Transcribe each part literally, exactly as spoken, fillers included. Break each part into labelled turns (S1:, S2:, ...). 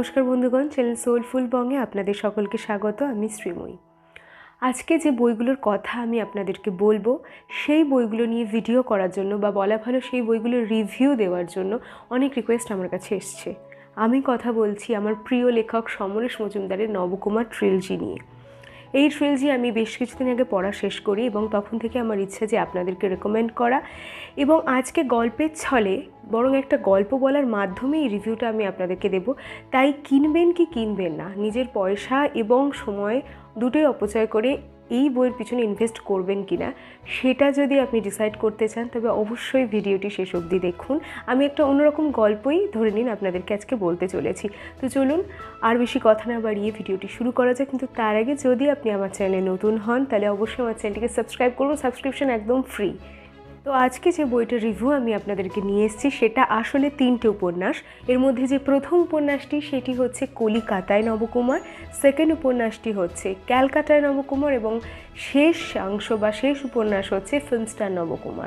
S1: নমস্কার বন্ধুগণ, channel soulful বঙ্গে আপনাদের সকলকে স্বাগত। আমি শ্রীময়ী। আজকে যে বইগুলোর কথা আমি আপনাদেরকে বলবো সেই বইগুলো নিয়ে ভিডিও করার জন্য বা বলা ভালো সেই বইগুলোর রিভিউ দেওয়ার জন্য অনেক রিকোয়েস্ট আমার কাছে এসছে। আমি কথা বলছি আমার প্রিয় লেখক সমরেশ মজুমদারের নবকুমার ট্রিলজি নিয়ে। এই ট্রিলজি আমি বেশ কিছুদিন আগে পড়া শেষ করি এবং তখন থেকে আমার ইচ্ছা যে আপনাদেরকে রেকমেন্ড করা এবং আজকে গল্পের ছলে বরং একটা গল্প বলার মাধ্যমে এই রিভিউটা আমি আপনাদেরকে দেব। তাই কিনবেন কি কিনবেন না, নিজের পয়সা এবং সময় দুটোই অপচয় করে এই বইয়ের পিছনে ইনভেস্ট করবেন কিনা সেটা যদি আপনি ডিসাইড করতে চান তবে অবশ্যই ভিডিওটি শেষ অবধি দেখুন। আমি একটা অন্যরকম গল্পই ধরে নিন আপনাদেরকে আজকে বলতে চলেছি। তো চলুন আর বেশি কথা না বাড়িয়ে ভিডিওটি শুরু করা যায়। কিন্তু তার আগে যদি আপনি আমার চ্যানেলে নতুন হন তাহলে অবশ্যই আমার চ্যানেলটিকে সাবস্ক্রাইব করুন। সাবস্ক্রিপশন একদম ফ্রি। তো আজকে যে বইটার রিভিউ আমি আপনাদেরকে নিয়ে এসেছি সেটা আসলে তিনটে উপন্যাস। এর মধ্যে যে প্রথম উপন্যাসটি সেটি হচ্ছে কলিকাতায় নবকুমার, সেকেন্ড উপন্যাসটি হচ্ছে ক্যালকাটায় নবকুমার এবং শেষ অংশ বা শেষ উপন্যাস হচ্ছে ফিল্মস্টার নবকুমার।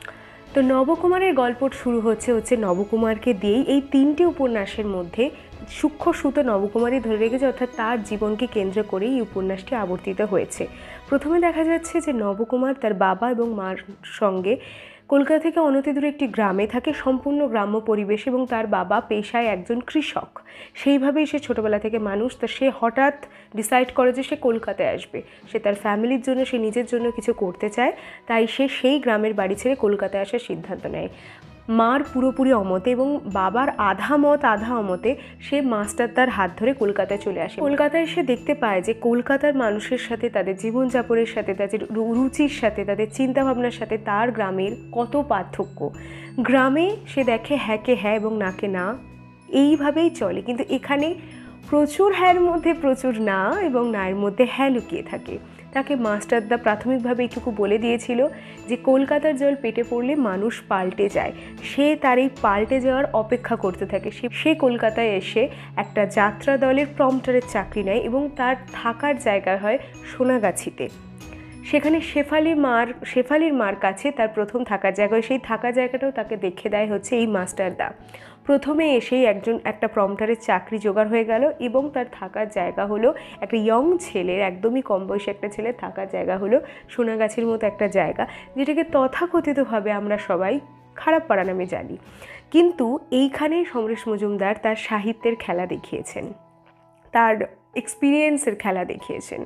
S1: তো নবকুমারের গল্প শুরু হচ্ছে হচ্ছে নবকুমারকে দিয়েই। এই তিনটি উপন্যাসের মধ্যে সূক্ষ্ম সুতো নবকুমারই ধরে রেখেছে, অর্থাৎ তার জীবনকে কেন্দ্র করেই এই উপন্যাসটি আবর্তিত হয়েছে। প্রথমে দেখা যাচ্ছে যে নবকুমার তার বাবা এবং মার সঙ্গে কলকাতা থেকে অনতিদূরে একটি গ্রামে থাকে, সম্পূর্ণ গ্রাম্য পরিবেশ, এবং তার বাবা পেশায় একজন কৃষক। সেইভাবেই সে ছোটোবেলা থেকে মানুষ। তা সে হঠাৎ ডিসাইড করে যে সে কলকাতায় আসবে, সে তার ফ্যামিলির জন্য, সে নিজের জন্য কিছু করতে চায়। তাই সে সেই গ্রামের বাড়ি ছেড়ে কলকাতায় আসার সিদ্ধান্ত নেয়। মার পুরোপুরি অমতে এবং বাবার আধা মত আধা অমতে সে মাস্টারদার হাত ধরে কলকাতায় চলে আসে। কলকাতায় সে দেখতে পায় যে কলকাতার মানুষের সাথে, তাদের জীবনযাপনের সাথে, তাদের রুচির সাথে, তাদের চিন্তাভাবনার সাথে তার গ্রামের কত পার্থক্য। গ্রামে সে দেখে হ্যাঁকে হ্যাঁ এবং নাকে না, এইভাবেই চলে। কিন্তু এখানে প্রচুর হ্যাঁর মধ্যে প্রচুর না এবং নায়ের মধ্যে হ্যাঁ লুকিয়ে থাকে। তাকে মাস্টারদা প্রাথমিকভাবে এইটুকু বলে দিয়েছিল যে কলকাতার জল পেটে পড়লে মানুষ পাল্টে যায়। সে তার এই পাল্টে যাওয়ার অপেক্ষা করতে থাকে। সে সে কলকাতায় এসে একটা যাত্রা দলের প্রম্পটারের চাকরি নেয় এবং তার থাকার জায়গা হয় সোনাগাছিতে। সেখানে শেফালি মার শেফালির মার কাছে তার প্রথম থাকার জায়গা। সেই থাকার জায়গাটাও তাকে দেখে দেয় হচ্ছে এই মাস্টারদা। প্রথমে এসেই একজন একটা প্রম্পটারের চাকরি জোগাড় হয়ে গেল এবং তার থাকার জায়গা হলো একটা ইয়ং ছেলের, একদমই কম বয়সী একটা ছেলের থাকার জায়গা হলো সোনাগাছির মতো একটা জায়গা, যেটাকে তথাকথিতভাবে আমরা সবাই খারাপ পাড়া নামে জানি। কিন্তু এইখানে সমরেশ মজুমদার তার সাহিত্যের খেলা দেখিয়েছেন, তার এক্সপিরিয়েন্সের খেলা দেখিয়েছেন।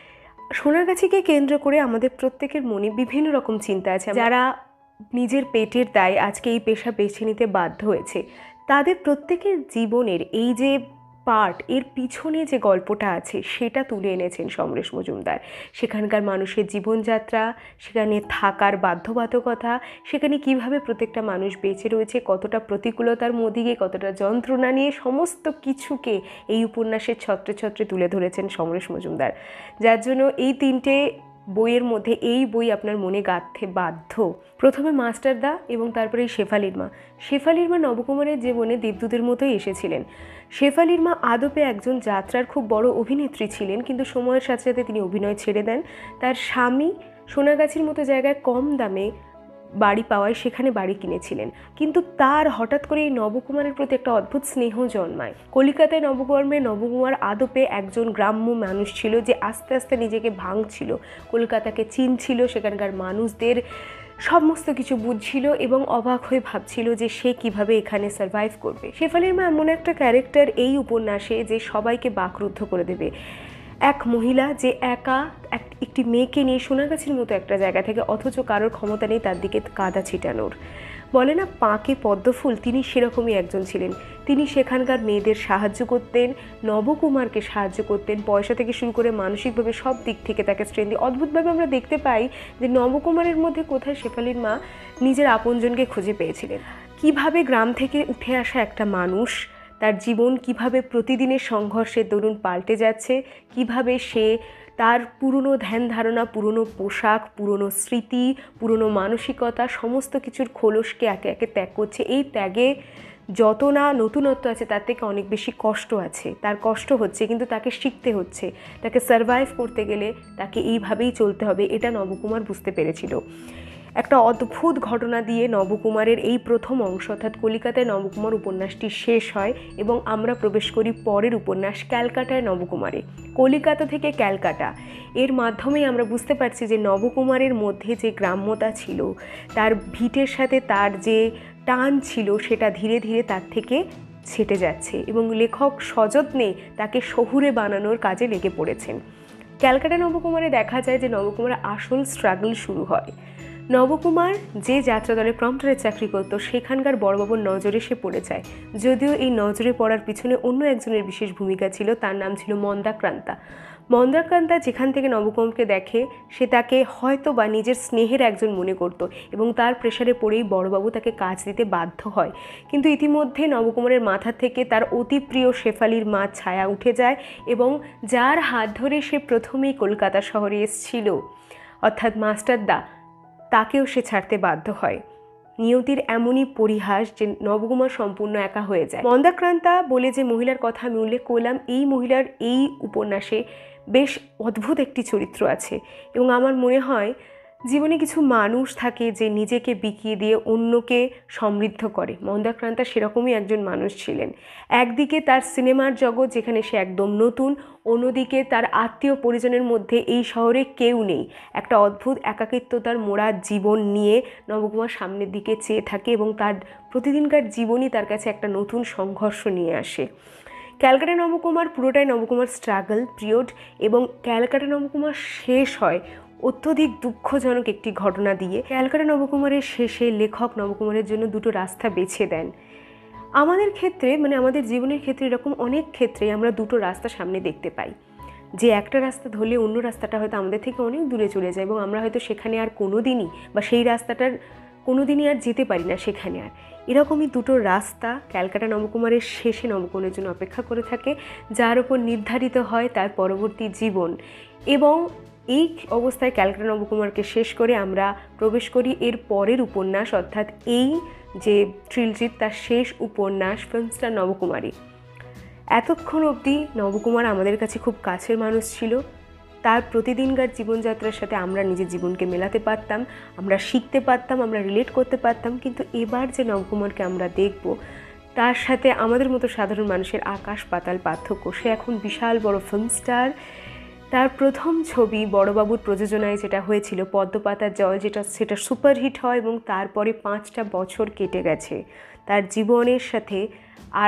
S1: সোনাগাছিকে কেন্দ্র করে আমাদের প্রত্যেকের মনে বিভিন্ন রকম চিন্তা আছে। যারা নিজের পেটের দায় আজকে এই পেশা বেছে নিতে বাধ্য হয়েছে, তাদের প্রত্যেকের জীবনের এই যে পার্ট, এর পিছনে যে গল্পটা আছে সেটা তুলে এনেছেন সমরেশ মজুমদার। সেখানকার মানুষের জীবনযাত্রা, সেখানে থাকার বাধ্যবাধকতা, সেখানে কিভাবে প্রত্যেকটা মানুষ বেঁচে রয়েছে, কতটা প্রতিকূলতার মধ্যে গিয়ে, কতটা যন্ত্রণা নিয়ে, সমস্ত কিছুকে এই উপন্যাসের ছত্রে ছত্রে তুলে ধরেছেন সমরেশ মজুমদার। যার জন্য এই তিনটে বইয়ের মধ্যে এই বই আপনার মনে গাঁথতে বাধ্য। প্রথমে মাস্টারদা এবং তারপরে এই শেফালির মা। শেফালির মা নবকুমারের জীবনে দেবদূতের মতোই এসেছিলেন। শেফালির মা আদপে একজন যাত্রার খুব বড় অভিনেত্রী ছিলেন, কিন্তু সময়ের সাথে সাথে তিনি অভিনয় ছেড়ে দেন। তার স্বামী সোনাগাছির মতো জায়গায় কম দামে বাড়ি পাওয়ায় সেখানে বাড়ি কিনেছিলেন, কিন্তু তার হঠাৎ করে এই নবকুমারের প্রতি একটা অদ্ভুত স্নেহ জন্মায়। কলিকাতায় নবকুমারে নবকুমার আদপে একজন গ্রাম্য মানুষ ছিল যে আস্তে আস্তে নিজেকে ভাঙছিল, কলকাতাকে চিনছিল, সেখানকার মানুষদের সমস্ত কিছু বুঝছিল এবং অবাক হয়ে ভাবছিল যে সে কিভাবে এখানে সার্ভাইভ করবে। শেফালির মা এমন একটা ক্যারেক্টার এই উপন্যাসে যে সবাইকে বাকরুদ্ধ করে দেবে। এক মহিলা যে একা একটি মেয়েকে নিয়ে সোনাগাছির মতো একটা জায়গা থেকে, অথচ কারোর ক্ষমতা নেই তার দিকে কাদা ছিটানোর। বলে না পাকে পদ্মফুল, তিনি সেরকমই একজন ছিলেন। তিনি সেখানকার মেয়েদের সাহায্য করতেন, নবকুমারকে সাহায্য করতেন, পয়সা থেকে শুরু করে মানসিকভাবে সব দিক থেকে তাকে স্ট্রেন্থ দিয়ে। অদ্ভুতভাবে আমরা দেখতে পাই যে নবকুমারের মধ্যে কোথায় শেফালির মা নিজের আপনজনকে খুঁজে পেয়েছিলেন। কিভাবে গ্রাম থেকে উঠে আসা একটা মানুষ তার জীবন কিভাবে প্রতিদিনের সংঘর্ষের দরুন পাল্টে যাচ্ছে, কিভাবে সে তার পুরনো ধ্যান ধারণা, পুরনো পোশাক, পুরনো স্মৃতি, পুরনো মানসিকতা, সমস্ত কিছুর খোলসকে একে একে ত্যাগ করছে। এই ত্যাগে যত না নতুনত্ব আছে তার থেকে অনেক বেশি কষ্ট আছে। তার কষ্ট হচ্ছে কিন্তু তাকে শিখতে হচ্ছে, তাকে সারভাইভ করতে গেলে তাকে এইভাবেই চলতে হবে, এটা নবকুমার বুঝতে পেরেছিল। একটা অদ্ভুত ঘটনা দিয়ে নবকুমারের এই প্রথম অংশ অর্থাৎ কলিকাতায় নবকুমার উপন্যাসটি শেষ হয় এবং আমরা প্রবেশ করি পরের উপন্যাস ক্যালকাটায় নবকুমারে। কলিকাতা থেকে ক্যালকাটা, এর মাধ্যমেই আমরা বুঝতে পারছি যে নবকুমারের মধ্যে যে গ্রাম্যতা ছিল, তার ভিটের সাথে তার যে টান ছিল, সেটা ধীরে ধীরে তার থেকে ছেটে যাচ্ছে এবং লেখক সযত্নে তাকে শহুরে বানানোর কাজে লেগে পড়েছেন। ক্যালকাটা নবকুমারে দেখা যায় যে নবকুমারের আসল স্ট্রাগল শুরু হয়। নবকুমার যে যাত্রা দলে প্রম্পটারে চাকরি করত, সেখানকার বড়বাবুর নজরে সে পড়ে যায়। যদিও এই নজরে পড়ার পিছনে অন্য একজনের বিশেষ ভূমিকা ছিল, তার নাম ছিল মন্দাক্রান্তা। মন্দাক্রান্তা যেখান থেকে নবকুমারকে দেখে, সে তাকে হয়তো বা নিজের স্নেহের একজন মনে করত এবং তার প্রেসারে পড়েই বড়বাবু তাকে কাজ দিতে বাধ্য হয়। কিন্তু ইতিমধ্যে নবকুমারের মাথা থেকে তার অতি প্রিয় শেফালির মা ছায়া উঠে যায় এবং যার হাত ধরে সে প্রথমেই কলকাতা শহরে এসেছিল অর্থাৎ মাস্টারদা, তাকেও সে ছাড়তে বাধ্য হয়। নিয়তির এমনই পরিহাস যে নবকুমার সম্পূর্ণ একা হয়ে যায়। মন্দাক্রান্তা বলে যে মহিলার কথা আমি উল্লেখ করলাম, এই মহিলার এই উপন্যাসে বেশ অদ্ভুত একটি চরিত্র আছে এবং আমার মনে হয় জীবনে কিছু মানুষ থাকে যে নিজেকে বিকিয়ে দিয়ে অন্যকে সমৃদ্ধ করে। মন্দাক্রান্তা সেরকমই একজন মানুষ ছিলেন। একদিকে তার সিনেমার জগৎ যেখানে সে একদম নতুন, অন্যদিকে তার আত্মীয় পরিজনের মধ্যে এই শহরে কেউ নেই। একটা অদ্ভুত একাকিত্বতার মোড়া জীবন নিয়ে নবকুমার সামনের দিকে চেয়ে থাকে এবং তার প্রতিদিনকার জীবনই তার কাছে একটা নতুন সংঘর্ষ নিয়ে আসে। ক্যালকাটা নবকুমার পুরোটাই নবকুমার স্ট্রাগল পিরিয়ড এবং ক্যালকাটা নবকুমার শেষ হয় অত্যধিক দুঃখজনক একটি ঘটনা দিয়ে। ক্যালকাটা নবকুমারের শেষে লেখক নবকুমারের জন্য দুটো রাস্তা বেছে দেন। আমাদের ক্ষেত্রে, মানে আমাদের জীবনের ক্ষেত্রে এরকম অনেক ক্ষেত্রে আমরা দুটো রাস্তা সামনে দেখতে পাই, যে একটা রাস্তা ধরলে অন্য রাস্তাটা হয়তো আমাদের থেকে অনেক দূরে চলে যায় এবং আমরা হয়তো সেখানে আর কোনো দিনই বা সেই রাস্তাটার কোনো দিনই আর যেতে পারি না সেখানে আর। এরকমই দুটো রাস্তা ক্যালকাটা নবকুমারের শেষে নবকুমারের জন্য অপেক্ষা করে থাকে, যার উপর নির্ধারিত হয় তার পরবর্তী জীবন। এবং এই অবস্থায় ক্যালকাটা নবকুমারকে শেষ করে আমরা প্রবেশ করি এর পরের উপন্যাস অর্থাৎ এই যে ট্রিলজির তার শেষ উপন্যাস ফিল্মস্টার নবকুমারী। এতক্ষণ অবধি নবকুমার আমাদের কাছে খুব কাছের মানুষ ছিল। তার প্রতিদিনকার জীবনযাত্রার সাথে আমরা নিজের জীবনকে মেলাতে পারতাম, আমরা শিখতে পারতাম, আমরা রিলেট করতে পারতাম। কিন্তু এবার যে নবকুমারকে আমরা দেখব, তার সাথে আমাদের মতো সাধারণ মানুষের আকাশ পাতাল পার্থক্য। সে এখন বিশাল বড় ফিল্ম স্টার। তার প্রথম ছবি বড়বাবুর প্রযোজনায় যেটা হয়েছিল পদ্মপাতার জল, যেটা সেটা সুপারহিট হয় এবং তারপরে পাঁচটা বছর কেটে গেছে তার জীবনের সাথে। আর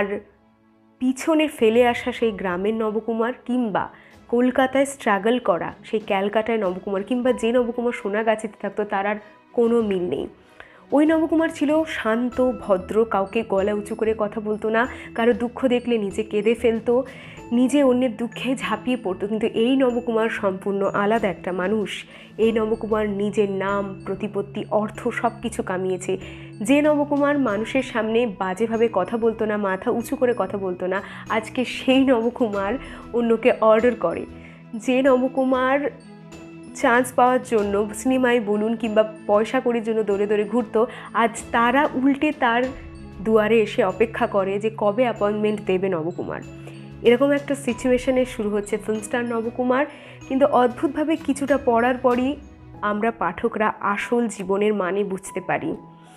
S1: পিছনে ফেলে আসা সেই গ্রামের নবকুমার কিংবা কলকাতায় স্ট্রাগল করা সেই ক্যালকাটায় নবকুমার কিংবা যে নবকুমার সোনাগাছিতে থাকতো, তার আর কোনো মিল নেই। ওই নবকুমার ছিল শান্ত, ভদ্র, কাউকে গলা উঁচু করে কথা বলতো না, কারো দুঃখ দেখলে নিজে কেঁদে ফেলতো, নিজে অন্যের দুঃখে ঝাঁপিয়ে পড়তো। কিন্তু এই নবকুমার সম্পূর্ণ আলাদা একটা মানুষ। এই নবকুমার নিজের নাম, প্রতিপত্তি, অর্থ সব কিছু কামিয়েছে। যে নবকুমার মানুষের সামনে বাজেভাবে কথা বলতো না, মাথা উঁচু করে কথা বলতো না, আজকে সেই নবকুমার অন্যকে অর্ডার করে। যে নবকুমার চান্স পাওয়ার জন্য সিনেমায় বলুন কিংবা পয়সা করির জন্য দৌড়ে দৌড়ে ঘুরতো, আজ তারা উল্টে তার দুয়ারে এসে অপেক্ষা করে যে কবে অ্যাপয়েন্টমেন্ট দেবে নবকুমার। এরকম একটা সিচুয়েশনে শুরু হচ্ছে ফিল্মস্টার নবকুমার। কিন্তু অদ্ভুতভাবে কিছুটা পড়ার পরই আমরা পাঠকরা আসল জীবনের মানে বুঝতে পারি।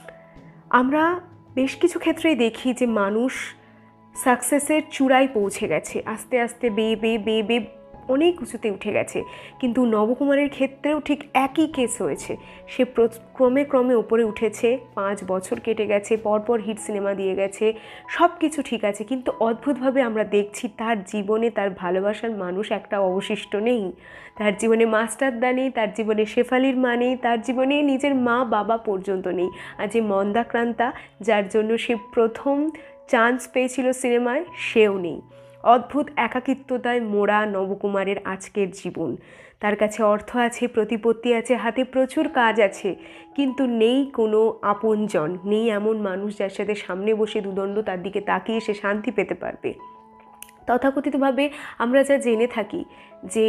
S1: আমরা বেশ কিছু ক্ষেত্রেই দেখি যে মানুষ সাকসেসের চূড়ায় পৌঁছে গেছে, আস্তে আস্তে বেয়ে বেয়ে বেয়ে বেয়ে অনেক উঁচুতে উঠে গেছে। কিন্তু নবকুমারের ক্ষেত্রেও ঠিক একই কেস হয়েছে। সে ক্রমে ক্রমে উপরে উঠেছে, পাঁচ বছর কেটে গেছে, পরপর হিট সিনেমা দিয়ে গেছে, সব কিছু ঠিক আছে। কিন্তু অদ্ভুতভাবে আমরা দেখছি তার জীবনে তার ভালোবাসার মানুষ একটা অবশিষ্ট নেই। তার জীবনে মাস্টারদা নেই, তার জীবনে শেফালির মা নেই, তার জীবনে নিজের মা বাবা পর্যন্ত নেই। আর যে মন্দাক্রান্তা, যার জন্য সে প্রথম চান্স পেয়েছিল সিনেমায়, সেও নেই। অদ্ভুত একাকিত্বতায় মোড়া নবকুমারের আজকের জীবন। তার কাছে অর্থ আছে, প্রতিপত্তি আছে, হাতে প্রচুর কাজ আছে, কিন্তু নেই কোনো আপনজন, নেই এমন মানুষ যার সাথে সামনে বসে দুদণ্ড তার দিকে তাকিয়ে সে শান্তি পেতে পারবে। তথাকথিতভাবে আমরা যা জেনে থাকি যে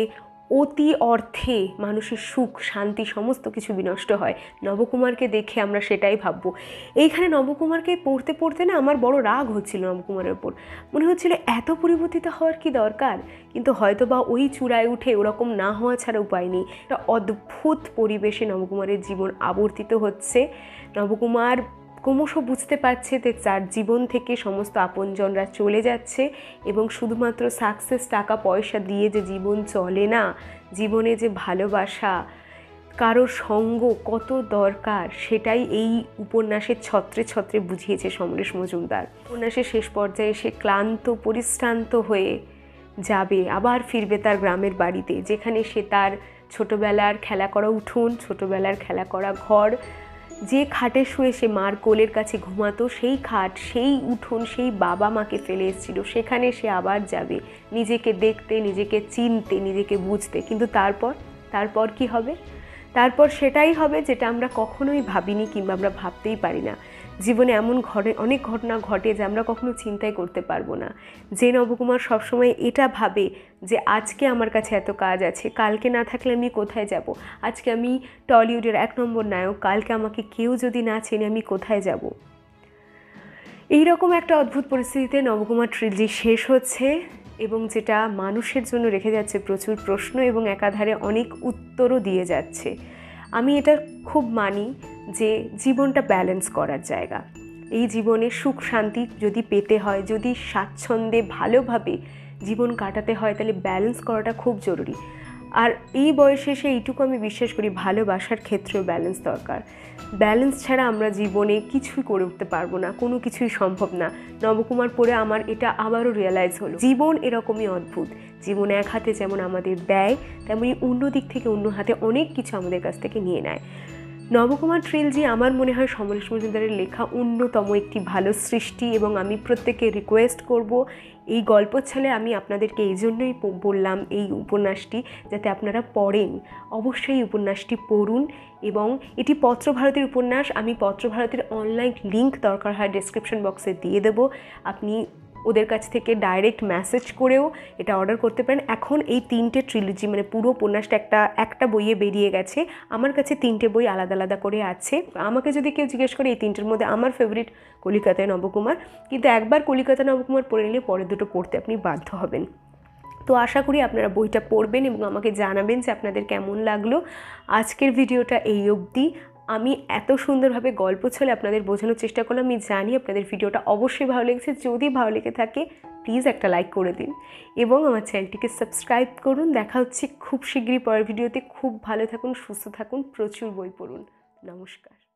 S1: অতি অর্থে মানুষের সুখ শান্তি সমস্ত কিছু বিনষ্ট হয়। নবকুমারকে দেখে আমরা সেটাই ভাববো। এইখানে নবকুমারকে পড়তে পড়তে না আমার বড় রাগ হচ্ছিল নবকুমারের ওপর। মনে হচ্ছিল এত পরিবর্তিত হওয়ার কি দরকার, কিন্তু হয়তো বা ওই চূড়ায় উঠে ওরকম না হওয়া ছাড়া উপায় নেই। একটা অদ্ভুত পরিবেশে নবকুমারের জীবন আবর্তিত হচ্ছে। নবকুমার ক্রমশ বুঝতে পারছে যে তার জীবন থেকে সমস্ত আপনজনরা চলে যাচ্ছে এবং শুধুমাত্র সাকসেস টাকা পয়সা দিয়ে যে জীবন চলে না, জীবনে যে ভালোবাসা কারোর সঙ্গ কত দরকার সেটাই এই উপন্যাসের ছত্রে ছত্রে বুঝিয়েছে সমরেশ মজুমদার। উপন্যাসের শেষ পর্যায়ে সে ক্লান্ত পরিশ্রান্ত হয়ে যাবে, আবার ফিরবে তার গ্রামের বাড়িতে, যেখানে সে তার ছোটোবেলার খেলা করা উঠোন, ছোটোবেলার খেলা করা ঘর, যে খাটে শুয়ে সে মার কোলের কাছে ঘুমাতো, সেই খাট, সেই উঠোন, সেই বাবা মাকে ফেলে এসেছিল, সেখানে সে আবার যাবে নিজেকে দেখতে, নিজেকে চিনতে, নিজেকে বুঝতে। কিন্তু তারপর তারপর কি হবে? তারপর সেটাই হবে যেটা আমরা কখনোই ভাবিনি কিংবা আমরা ভাবতেই পারি না। জীবনে এমন ঘটে অনেক ঘটনা ঘটে যে আমরা কখনো চিন্তাই করতে পারবো না। যে নবকুমার সবসময় এটা ভাবে যে আজকে আমার কাছে এত কাজ আছে, কালকে না থাকলে আমি কোথায় যাব, আজকে আমি টলিউডের এক নম্বর নায়ক, কালকে আমাকে কেউ যদি না চেনে আমি কোথায় যাব। এইরকম একটা অদ্ভুত পরিস্থিতিতে নবকুমার ট্রিলজি শেষ হচ্ছে এবং যেটা মানুষের জন্য রেখে যাচ্ছে প্রচুর প্রশ্ন এবং একাধারে অনেক উত্তরও দিয়ে যাচ্ছে। আমি এটা খুব মানি যে জীবনটা ব্যালেন্স করার জায়গা। এই জীবনে সুখ শান্তি যদি পেতে হয়, যদি স্বাচ্ছন্দ্যে ভালোভাবে জীবন কাটাতে হয়, তাহলে ব্যালেন্স করাটা খুব জরুরি। আর এই বয়সে এসে এইটুকু আমি বিশ্বাস করি ভালোবাসার ক্ষেত্রেও ব্যালেন্স দরকার। ব্যালেন্স ছাড়া আমরা জীবনে কিছুই করে উঠতে পারবো না, কোনো কিছুই সম্ভব না। নবকুমার পড়ে আমার এটা আবারও রিয়েলাইজ হলো, জীবন এরকমই অদ্ভুত। জীবন এক হাতে যেমন আমাদের দেয়, তেমনি অন্য দিক থেকে অন্য হাতে অনেক কিছু আমাদের কাছ থেকে নিয়ে নেয়। নবকুমার ট্রিলজি আমার মনে হয় সমরেশ মজুমদারের লেখা অন্যতম একটি ভালো সৃষ্টি এবং আমি প্রত্যেককে রিকোয়েস্ট করব এই গল্প ছলে আমি আপনাদেরকে এই জন্যই বললাম এই উপন্যাসটি যাতে আপনারা পড়েন, অবশ্যই এই উপন্যাসটি পড়ুন। এবং এটি পত্রভারতীর উপন্যাস। আমি পত্রভারতীর অনলাইন লিঙ্ক দরকার হয় ডেসক্রিপশন বক্সে দিয়ে দেবো, আপনি ওদের কাছ থেকে ডাইরেক্ট মেসেজ করেও এটা অর্ডার করতে পারেন। এখন এই তিনটে ট্রিলজি মানে পুরো উপন্যাসটা একটা একটা বইয়ে বেরিয়ে গেছে, আমার কাছে তিনটে বই আলাদা আলাদা করে আছে। আমাকে যদি কেউ জিজ্ঞেস করে এই তিনটের মধ্যে আমার ফেভারিট কলিকাতায় নবকুমার, কিন্তু একবার কলিকাতা নবকুমার পড়ে নিলে পরের দুটো পড়তে আপনি বাধ্য হবেন। তো আশা করি আপনারা বইটা পড়বেন এবং আমাকে জানাবেন যে আপনাদের কেমন লাগলো। আজকের ভিডিওটা এই অবধি। আমি এত সুন্দরভাবে গল্প ছলে আপনাদের বোঝানোর চেষ্টা করলাম, আমি জানি আপনাদের ভিডিওটা অবশ্যই ভালো লেগেছে। যদি ভালো লেগে থাকে প্লিজ একটা লাইক করে দিন এবং আমার চ্যানেলটিকে সাবস্ক্রাইব করুন। দেখা হচ্ছে খুব শীঘ্রই পরের ভিডিওতে। খুব ভালো থাকুন, সুস্থ থাকুন, প্রচুর বই পড়ুন। নমস্কার।